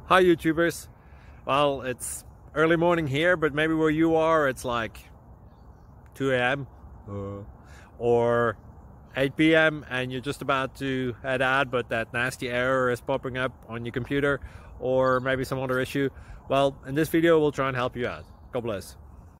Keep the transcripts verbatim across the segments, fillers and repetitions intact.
Hi YouTubers. Well, it's early morning here, but maybe where you are it's like two A M uh, or eight P M and you're just about to head out, but that nasty error is popping up on your computer, or maybe some other issue. Well, in this video we'll try and help you out. God bless.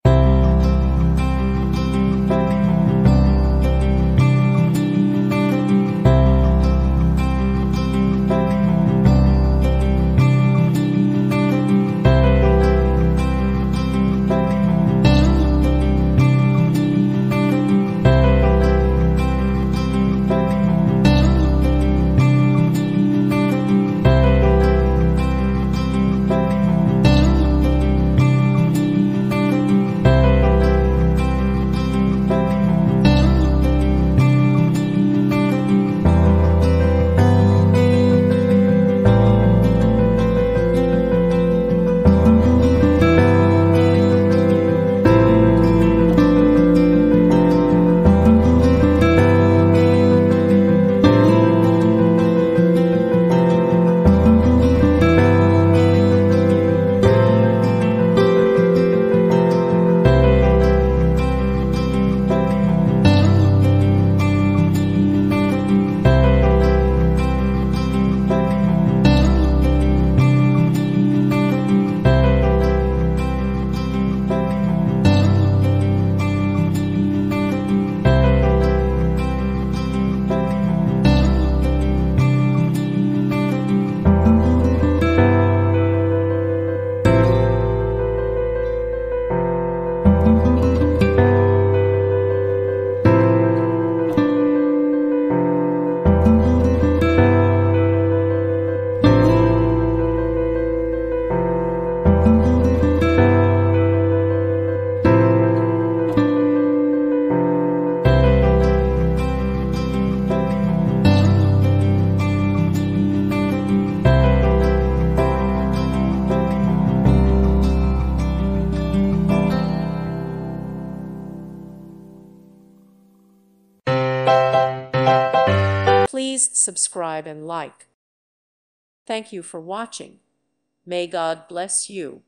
Please subscribe and like. Thank you for watching. May God bless you.